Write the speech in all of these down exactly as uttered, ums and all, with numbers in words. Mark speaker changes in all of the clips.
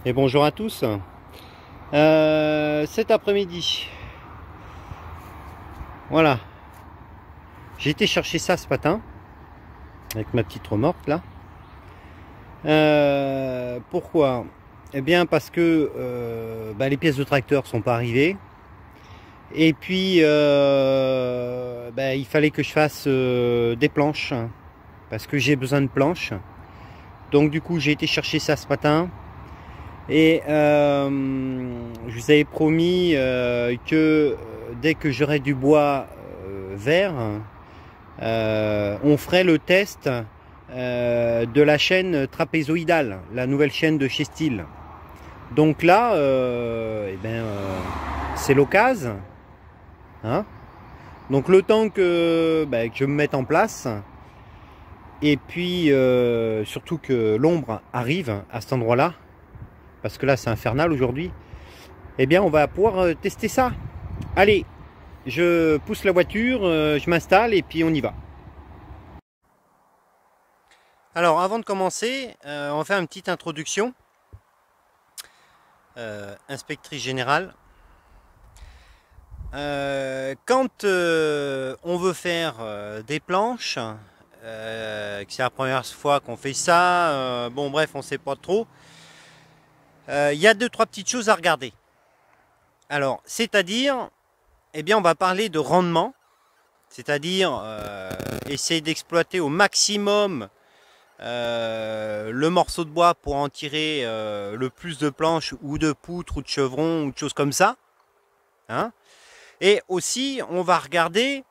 Speaker 1: Et bonjour à tous. Euh, cet après-midi, voilà, j'ai été chercher ça ce matin avec ma petite remorque là. Euh, pourquoi? Eh bien parce que euh, bah, les pièces de tracteur sont pas arrivées. Et puis euh, bah, il fallait que je fasse euh, des planches parce que j'ai besoin de planches. Donc du coup j'ai été chercher ça ce matin. Et euh, je vous avais promis euh, que dès que j'aurai du bois euh, vert, euh, on ferait le test euh, de la chaîne trapézoïdale, la nouvelle chaîne de chez Stihl. Donc là, euh, eh ben, euh, c'est l'occasion. Hein, donc le temps que, ben, que je me mette en place, et puis euh, surtout que l'ombre arrive à cet endroit-là, parce que là c'est infernal aujourd'hui, eh bien on va pouvoir tester ça. Allez, je pousse la voiture, je m'installe et puis on y va. Alors avant de commencer, euh, on va faire une petite introduction. Euh, inspectrice générale. Euh, quand euh, on veut faire euh, des planches, euh, que c'est la première fois qu'on fait ça, euh, bon bref on sait pas trop. Il euh, y a deux trois petites choses à regarder. Alors, c'est-à-dire, eh bien, on va parler de rendement, c'est-à-dire euh, essayer d'exploiter au maximum euh, le morceau de bois pour en tirer euh, le plus de planches ou de poutres ou de chevrons ou de choses comme ça. Hein. Et aussi, on va regarder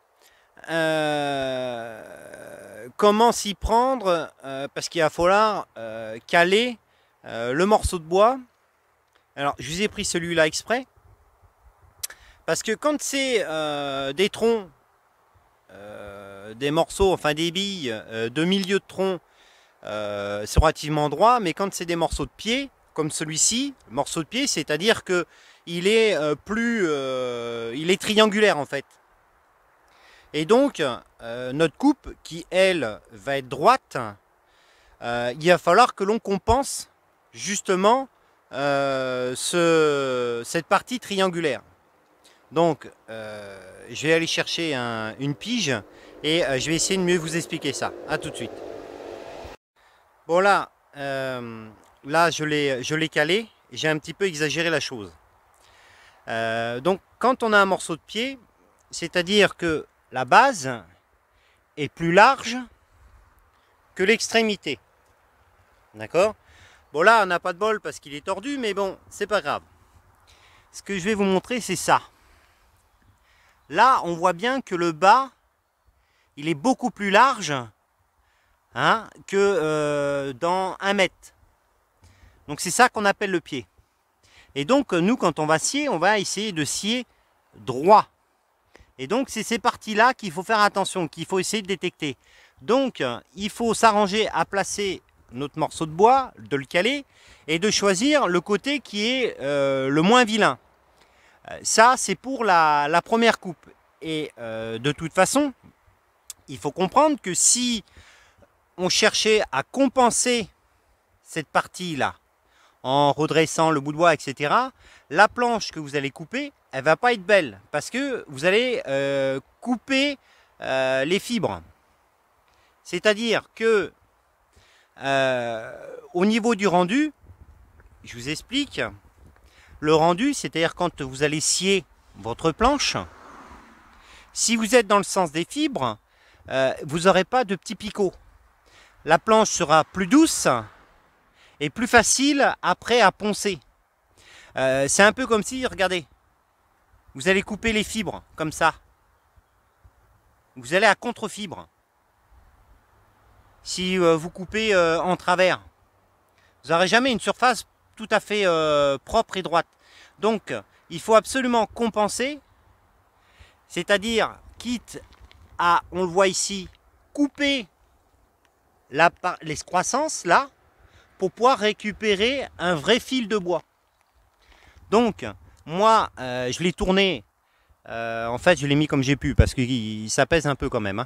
Speaker 1: euh, comment s'y prendre, euh, parce qu'il va falloir euh, caler euh, le morceau de bois. Alors, je vous ai pris celui-là exprès. Parce que quand c'est euh, des troncs, euh, des morceaux, enfin des billes euh, de milieu de tronc, euh, c'est relativement droit. Mais quand c'est des morceaux de pied, comme celui-ci, morceau de pied, c'est-à-dire que il est euh, plus, euh, il est triangulaire en fait. Et donc euh, notre coupe, qui elle va être droite, euh, il va falloir que l'on compense justement euh, ce, cette partie triangulaire. Donc, euh, je vais aller chercher un, une pige et euh, je vais essayer de mieux vous expliquer ça. A tout de suite. Bon là, euh, là je l'ai calé. J'ai un petit peu exagéré la chose. Euh, donc, quand on a un morceau de pied, c'est-à-dire que la base est plus large que l'extrémité. D'accord? Bon là, on n'a pas de bol parce qu'il est tordu, mais bon, c'est pas grave. Ce que je vais vous montrer, c'est ça. Là, on voit bien que le bas, il est beaucoup plus large hein, que euh, dans un mètre. Donc c'est ça qu'on appelle le pied. Et donc nous, quand on va scier, on va essayer de scier droit. Et donc c'est ces parties-là qu'il faut faire attention, qu'il faut essayer de détecter. Donc il faut s'arranger à placer notre morceau de bois, de le caler, et de choisir le côté qui est euh, le moins vilain. Ça, c'est pour la, la première coupe. Et euh, de toute façon, il faut comprendre que si on cherchait à compenser cette partie-là, en redressant le bout de bois, et cetera, la planche que vous allez couper, elle ne va pas être belle, parce que vous allez euh, couper euh, les fibres. C'est-à-dire que euh, au niveau du rendu, je vous explique. Le rendu, c'est-à-dire quand vous allez scier votre planche, si vous êtes dans le sens des fibres, euh, vous n'aurez pas de petits picots. La planche sera plus douce et plus facile après à poncer. Euh, c'est un peu comme si, regardez, vous allez couper les fibres comme ça. Vous allez à contre-fibre. Si euh, vous coupez euh, en travers, vous n'aurez jamais une surface tout à fait euh, propre et droite. Donc, il faut absolument compenser, c'est-à-dire, quitte à, on le voit ici, couper la, l'escroissance, là, pour pouvoir récupérer un vrai fil de bois. Donc, moi, euh, je l'ai tourné, euh, en fait, je l'ai mis comme j'ai pu, parce que ça pèse un peu quand même. Hein.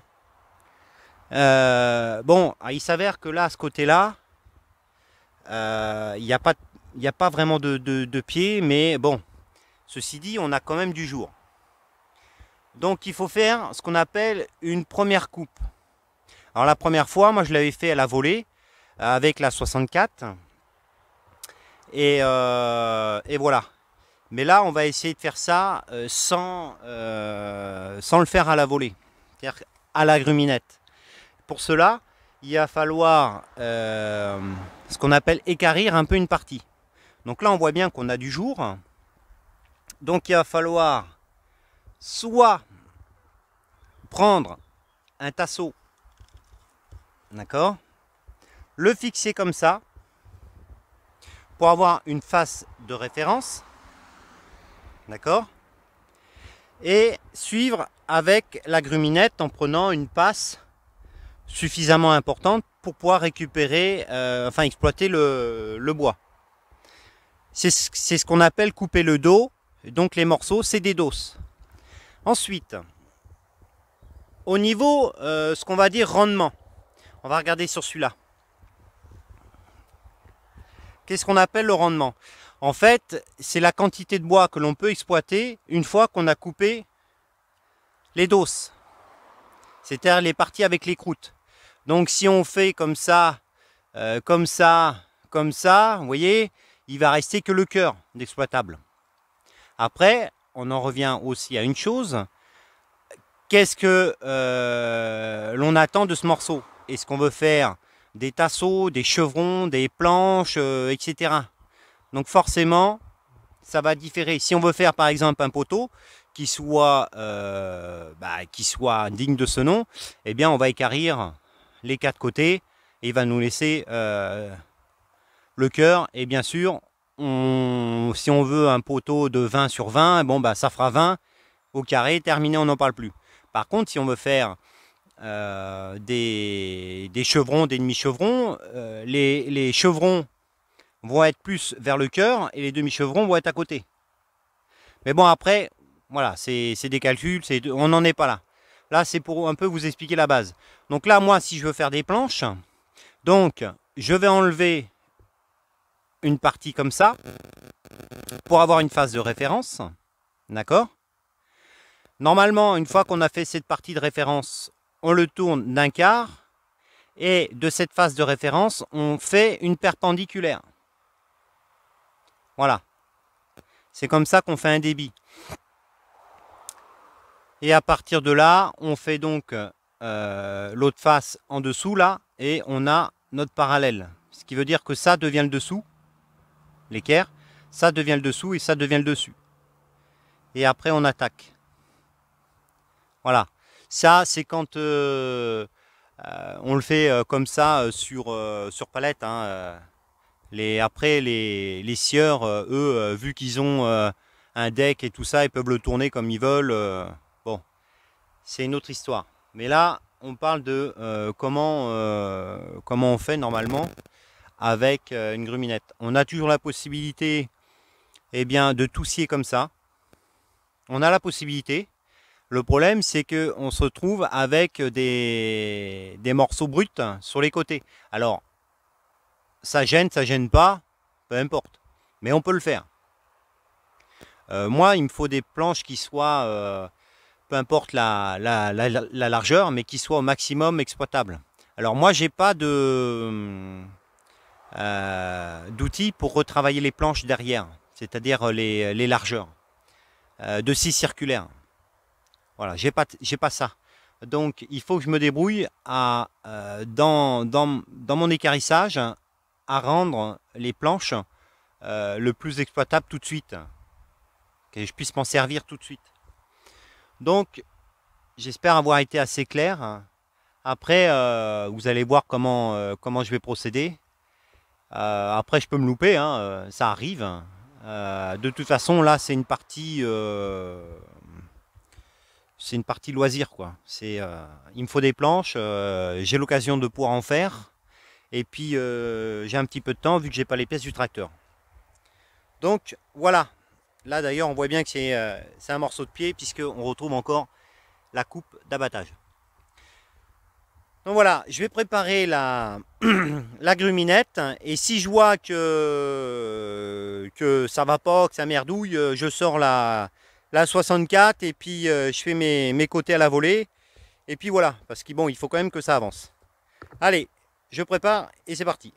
Speaker 1: Euh, bon, il s'avère que là, à ce côté-là, il euh, n'y a pas de il n'y a pas vraiment de, de, de pied, mais bon, ceci dit, on a quand même du jour. Donc il faut faire ce qu'on appelle une première coupe. Alors la première fois, moi je l'avais fait à la volée avec la soixante-quatre. Et, euh, et voilà. Mais là, on va essayer de faire ça euh, sans, euh, sans le faire à la volée, c'est-à-dire à la gruminette. Pour cela, il va falloir euh, ce qu'on appelle équarrir un peu une partie. Donc là, on voit bien qu'on a du jour. Donc il va falloir soit prendre un tasseau, d'accord, le fixer comme ça, pour avoir une face de référence, d'accord, et suivre avec la gruminette en prenant une passe suffisamment importante pour pouvoir récupérer, euh, enfin exploiter le, le bois. C'est ce qu'on appelle couper le dos, donc les morceaux c'est des doses. Ensuite, au niveau, euh, ce qu'on va dire rendement, on va regarder sur celui-là. Qu'est-ce qu'on appelle le rendement? En fait, c'est la quantité de bois que l'on peut exploiter une fois qu'on a coupé les doses, c'est-à-dire les parties avec les croûtes. Donc si on fait comme ça, euh, comme ça, comme ça, vous voyez, il va rester que le cœur d'exploitable. Après, on en revient aussi à une chose. Qu'est-ce que euh, l'on attend de ce morceau? Est-ce qu'on veut faire des tasseaux, des chevrons, des planches, euh, et cetera. Donc forcément, ça va différer. Si on veut faire par exemple un poteau qui soit, euh, bah, qui soit digne de ce nom, eh bien on va équarrir les quatre côtés et il va nous laisser euh, le cœur. Et bien sûr, on, si on veut un poteau de vingt sur vingt, bon bah ça fera vingt au carré, terminé, on n'en parle plus. Par contre, si on veut faire Euh, des, des chevrons, des demi-chevrons, euh, les, les chevrons vont être plus vers le cœur et les demi-chevrons vont être à côté. Mais bon, après, voilà, c'est des calculs, on n'en est pas là. Là, c'est pour un peu vous expliquer la base. Donc là, moi, si je veux faire des planches, donc je vais enlever une partie comme ça pour avoir une phase de référence. D'accord? Normalement, une fois qu'on a fait cette partie de référence, on le tourne d'un quart et de cette face de référence, on fait une perpendiculaire. Voilà. C'est comme ça qu'on fait un débit. Et à partir de là, on fait donc euh, l'autre face en dessous là et on a notre parallèle. Ce qui veut dire que ça devient le dessous, l'équerre, ça devient le dessous et ça devient le dessus. Et après on attaque. Voilà. Ça, c'est quand euh, euh, on le fait euh, comme ça euh, sur, euh, sur palette. Hein, euh. Les, après, les, les scieurs, euh, eux, euh, vu qu'ils ont euh, un deck et tout ça, ils peuvent le tourner comme ils veulent. Euh, bon, c'est une autre histoire. Mais là, on parle de euh, comment, euh, comment on fait normalement avec euh, une gruminette. On a toujours la possibilité eh bien, de tout scier comme ça. On a la possibilité. Le problème, c'est qu'on se retrouve avec des, des morceaux bruts sur les côtés. Alors, ça gêne, ça gêne pas, peu importe. Mais on peut le faire. Euh, moi, il me faut des planches qui soient, euh, peu importe la, la, la, la largeur, mais qui soient au maximum exploitables. Alors moi, j'ai pas de euh, d'outils pour retravailler les planches derrière, c'est-à-dire les, les largeurs euh, de scie circulaire. Voilà, j'ai pas, j'ai pas ça. Donc, il faut que je me débrouille à, euh, dans, dans, dans mon équarrissage à rendre les planches euh, le plus exploitable tout de suite. Que je puisse m'en servir tout de suite. Donc, j'espère avoir été assez clair. Après, euh, vous allez voir comment, euh, comment je vais procéder. Euh, après, je peux me louper, hein, ça arrive. Euh, de toute façon, là, c'est une partie... Euh, c'est une partie loisir, quoi. C'est, euh, il me faut des planches, euh, j'ai l'occasion de pouvoir en faire, et puis euh, j'ai un petit peu de temps vu que j'ai pas les pièces du tracteur. Donc voilà. Là d'ailleurs, on voit bien que c'est euh, un morceau de pied puisque on retrouve encore la coupe d'abattage. Donc voilà, je vais préparer la, la gruminette et si je vois que, que ça va pas, que ça merdouille, je sors la, la soixante-quatre et puis euh, je fais mes, mes côtés à la volée. Et puis voilà, parce qu'il bon, il faut quand même que ça avance. Allez, je prépare et c'est parti.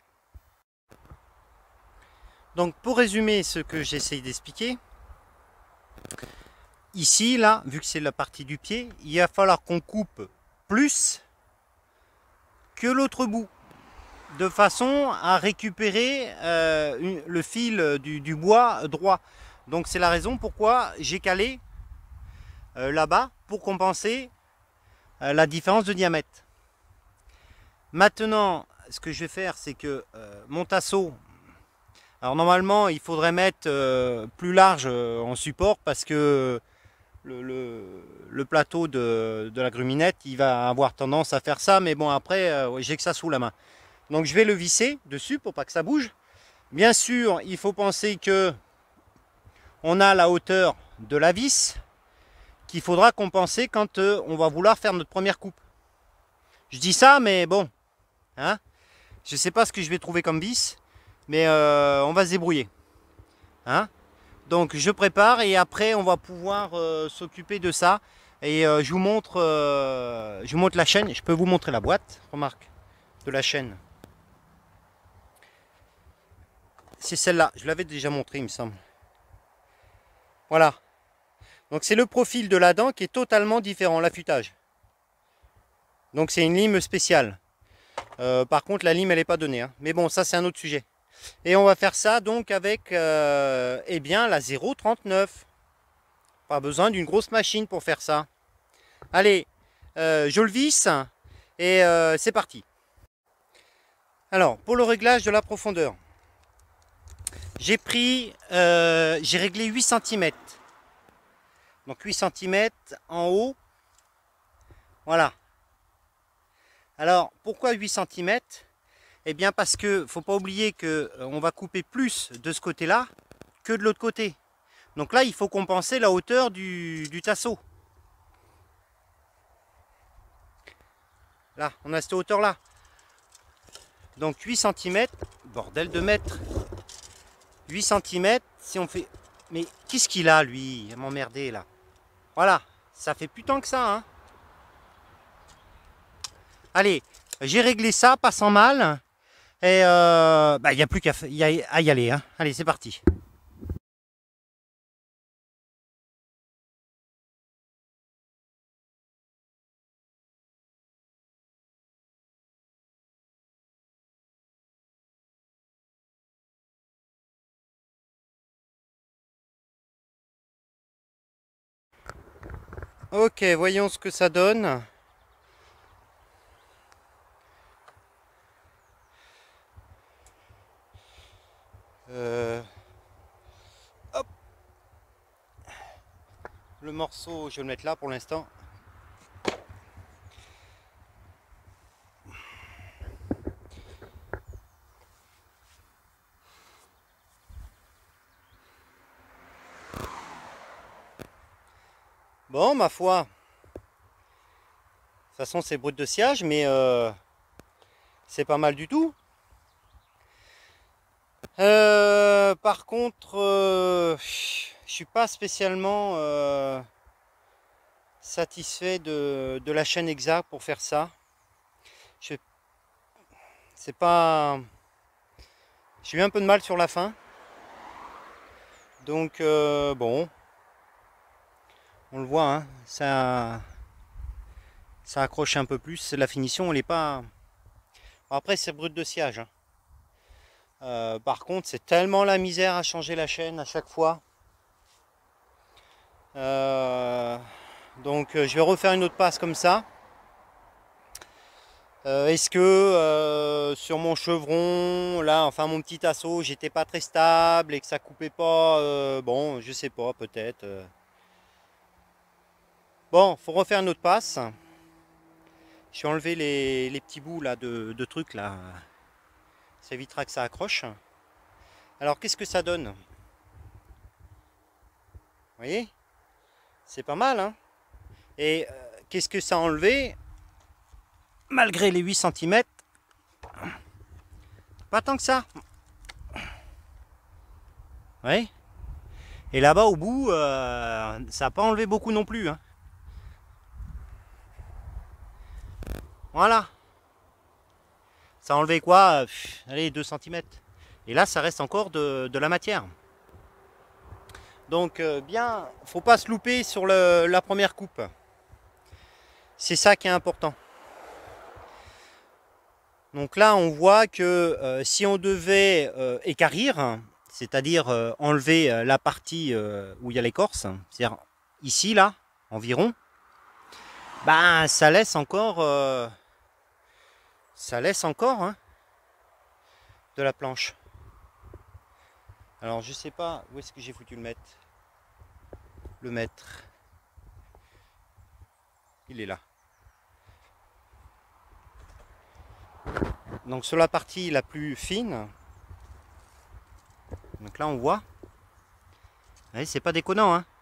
Speaker 1: Donc pour résumer ce que j'essaye d'expliquer, ici, là, vu que c'est la partie du pied, il va falloir qu'on coupe plus que l'autre bout, de façon à récupérer euh, une, le fil du, du bois droit. Donc c'est la raison pourquoi j'ai calé euh, là-bas pour compenser euh, la différence de diamètre. Maintenant, ce que je vais faire, c'est que euh, mon tasseau, alors normalement il faudrait mettre euh, plus large euh, en support parce que le, le, le plateau de, de la gruminette il va avoir tendance à faire ça, mais bon après euh, j'ai que ça sous la main. Donc je vais le visser dessus pour pas que ça bouge. Bien sûr, il faut penser que on a la hauteur de la vis qu'il faudra compenser quand euh, on va vouloir faire notre première coupe. Je dis ça, mais bon, hein, je sais pas ce que je vais trouver comme vis, mais euh, on va se débrouiller. Hein. Donc je prépare et après on va pouvoir euh, s'occuper de ça. Et euh, je vous montre, euh, je vous montre la chaîne. Je peux vous montrer la boîte, remarque, de la chaîne. C'est celle-là, je l'avais déjà montré il me semble. Voilà. Donc c'est le profil de la dent qui est totalement différent, l'affûtage. Donc c'est une lime spéciale. Euh, par contre la lime elle n'est pas donnée. Hein. Mais bon ça c'est un autre sujet. Et on va faire ça donc avec euh, eh bien, la zéro trente-neuf. Pas besoin d'une grosse machine pour faire ça. Allez, euh, je le visse et euh, c'est parti. Alors pour le réglage de la profondeur. J'ai pris, euh, j'ai réglé huit centimètres. Donc huit centimètres en haut. Voilà. Alors pourquoi huit centimètres? Eh bien parce que faut pas oublier que on va couper plus de ce côté-là que de l'autre côté. Donc là il faut compenser la hauteur du, du tasseau. Là, on a cette hauteur-là. Donc huit centimètres, bordel de mètre. huit centimètres, si on fait... Mais qu'est-ce qu'il a, lui? Il va m'emmerder, là. Voilà, ça fait plus tant que ça, hein. Allez, j'ai réglé ça, pas sans mal. Et euh, bah, il n'y a plus qu'à y, à y aller, hein. Allez, c'est parti. Ok, voyons ce que ça donne. Euh, hop. Le morceau, je vais le mettre là pour l'instant. Bon, ma foi. De toute façon, c'est brut de sciage, mais euh, c'est pas mal du tout. Euh, par contre, euh, je suis pas spécialement euh, satisfait de, de la chaîne exacte pour faire ça. Je, c'est pas, j'ai eu un peu de mal sur la fin. Donc euh, bon, on le voit, hein, ça, ça accroche un peu plus. La finition, elle est pas. Après, c'est brut de sciage. Hein. Euh, par contre, c'est tellement la misère à changer la chaîne à chaque fois. Euh, donc, euh, je vais refaire une autre passe comme ça. Euh, Est-ce que euh, sur mon chevron, là, enfin mon petit assaut, j'étais pas très stable et que ça coupait pas. Euh, bon, je sais pas, peut-être. Euh. Bon, faut refaire une autre passe. Je vais enlever les, les petits bouts là de, de trucs là. Ça évitera que ça accroche. Alors qu'est-ce que ça donne? Vous voyez? C'est pas mal, hein? Et euh, qu'est-ce que ça a enlevé? malgré les huit centimètres, pas tant que ça. Oui. Et là-bas au bout, euh, ça n'a pas enlevé beaucoup non plus. Hein. Voilà. Ça a enlevé quoi? Pff, allez, deux centimètres. Et là, ça reste encore de, de la matière. Donc, euh, bien, faut pas se louper sur le, la première coupe. C'est ça qui est important. Donc là, on voit que euh, si on devait euh, équarrir, c'est-à-dire euh, enlever euh, la partie euh, où il y a l'écorce, c'est-à-dire ici, là, environ, ben ça laisse encore, euh, ça laisse encore hein, de la planche. Alors je sais pas où est-ce que j'ai foutu le mètre. Le mètre. Il est là. Donc sur la partie la plus fine, donc là on voit, c'est pas déconnant. Hein.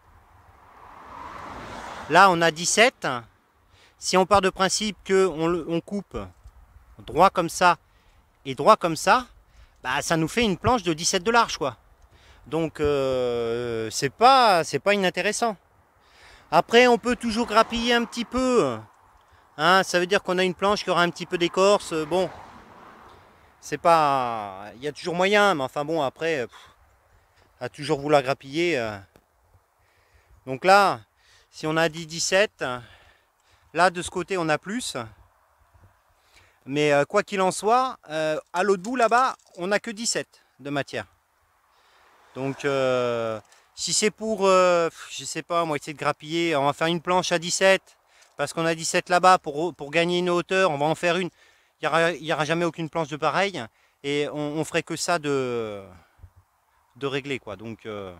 Speaker 1: Là on a dix-sept. Si on part de principe qu'on on coupe droit comme ça et droit comme ça, bah ça nous fait une planche de dix-sept de large quoi. Donc euh, c'est pas c'est pas inintéressant. Après on peut toujours grappiller un petit peu. Hein, ça veut dire qu'on a une planche qui aura un petit peu d'écorce. Bon, c'est pas, il y a toujours moyen, mais enfin bon après, pff, à toujours vouloir grappiller. Euh. Donc là, si on a dit dix-sept, là de ce côté on a plus. Mais euh, quoi qu'il en soit, euh, à l'autre bout là-bas, on n'a que dix-sept de matière. Donc euh, si c'est pour, euh, je sais pas, moi essayer de grappiller, on va faire une planche à dix-sept, parce qu'on a dix-sept là-bas, pour, pour gagner une hauteur, on va en faire une. Il n'y aura, y aura jamais aucune planche de pareil, et on, on ferait que ça de, de régler quoi. Donc, euh,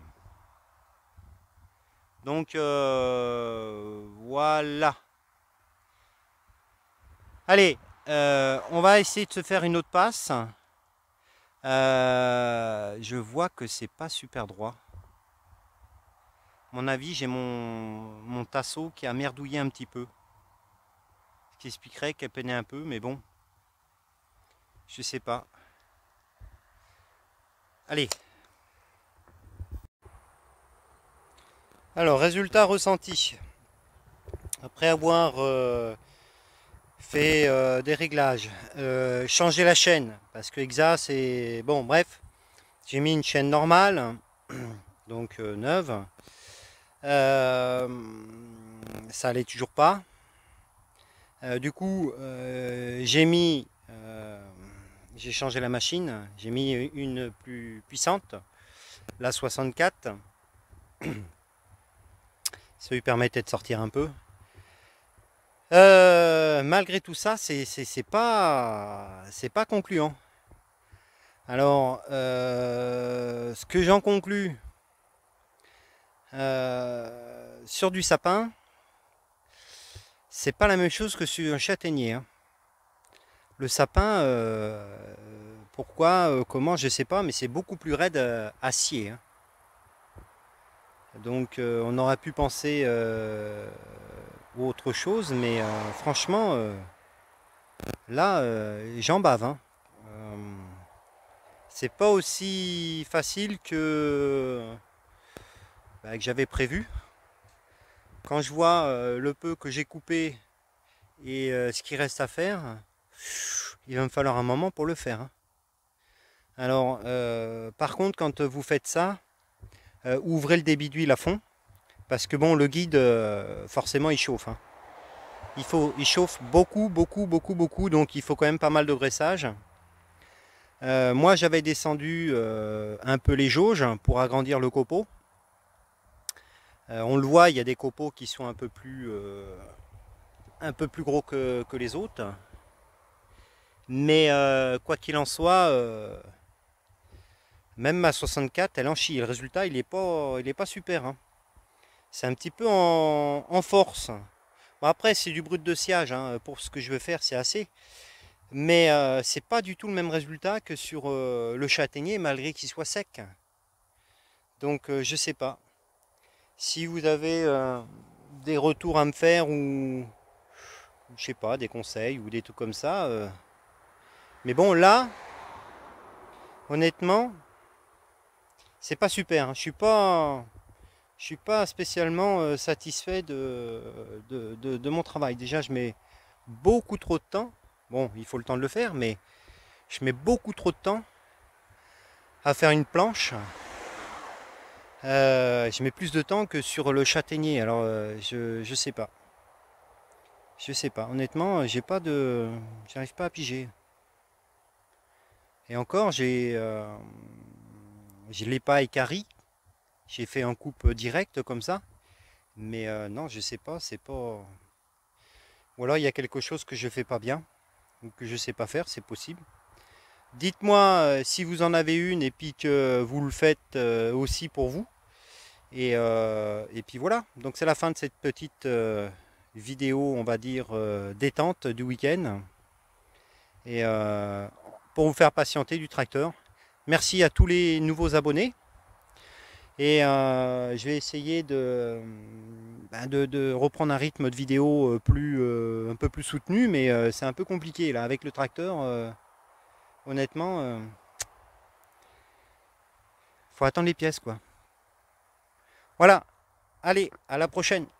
Speaker 1: donc euh, voilà. Allez, euh, on va essayer de se faire une autre passe. Euh, je vois que c'est pas super droit. À mon avis, j'ai mon, mon tasseau qui a merdouillé un petit peu. Ce qui expliquerait qu'elle peinait un peu, mais bon. Je sais pas. Allez. Alors, résultat ressenti. Après avoir euh, fait euh, des réglages, euh, changer la chaîne, parce que Exa c'est... Bon, bref. J'ai mis une chaîne normale, donc euh, neuve. Euh, ça allait toujours pas. Euh, du coup, euh, j'ai mis... Euh, j'ai changé la machine. J'ai mis une plus puissante, la soixante-quatre. Ça lui permettait de sortir un peu. Euh, malgré tout ça, c'est pas, c'est pas concluant. Alors, euh, ce que j'en conclus euh, sur du sapin, c'est pas la même chose que sur un châtaignier. Hein. Le sapin, euh, pourquoi, euh, comment, je sais pas, mais c'est beaucoup plus raide euh, acier. Hein. Donc, euh, on aurait pu penser euh, autre chose, mais euh, franchement, euh, là, euh, j'en bave. Hein. Euh, c'est pas aussi facile que, bah, que j'avais prévu. Quand je vois euh, le peu que j'ai coupé et euh, ce qui reste à faire, il va me falloir un moment pour le faire. Hein. Alors, euh, par contre, quand vous faites ça, euh, ouvrez le débit d'huile à fond, parce que bon, le guide, euh, forcément, il chauffe. Hein. Il, faut, il chauffe beaucoup, beaucoup, beaucoup, beaucoup, donc il faut quand même pas mal de graissage. Euh, moi, j'avais descendu euh, un peu les jauges pour agrandir le copeau. Euh, on le voit, il y a des copeaux qui sont un peu plus, euh, un peu plus gros que, que les autres. Mais euh, quoi qu'il en soit, euh, même ma soixante-quatre, elle en chie. Le résultat, il n'est pas, il est pas super. Hein. C'est un petit peu en, en force. Bon, après, c'est du brut de sciage. Hein. Pour ce que je veux faire, c'est assez. Mais euh, c'est pas du tout le même résultat que sur euh, le châtaignier, malgré qu'il soit sec. Donc, euh, je sais pas. Si vous avez euh, des retours à me faire ou, je sais pas, des conseils ou des trucs comme ça. euh. Mais bon, là, honnêtement, c'est pas super, hein. Je suis pas, je suis pas spécialement euh, satisfait de, de, de- de mon travail. Déjà, je mets beaucoup trop de temps. Bon, il faut le temps de le faire, mais je mets beaucoup trop de temps à faire une planche. Euh, je mets plus de temps que sur le châtaignier. Alors, euh, je, je sais pas. Je sais pas. Honnêtement, j'ai pas de, j'arrive pas à piger. Et encore, j'ai, euh, je l'ai pas équarri. J'ai fait un coupe direct comme ça. Mais euh, non, je sais pas. C'est pas. Ou alors il y a quelque chose que je fais pas bien ou que je sais pas faire. C'est possible. Dites-moi euh, si vous en avez une et puis que vous le faites euh, aussi pour vous. Et, euh, et puis voilà. Donc c'est la fin de cette petite euh, vidéo, on va dire, euh, détente du week-end. Et euh, pour vous faire patienter du tracteur. Merci à tous les nouveaux abonnés. Et euh, je vais essayer de, ben, de, de reprendre un rythme de vidéo euh, plus, euh, un peu plus soutenu, mais euh, c'est un peu compliqué là avec le tracteur. Euh, honnêtement, euh, faut attendre les pièces quoi. Voilà, allez, à la prochaine.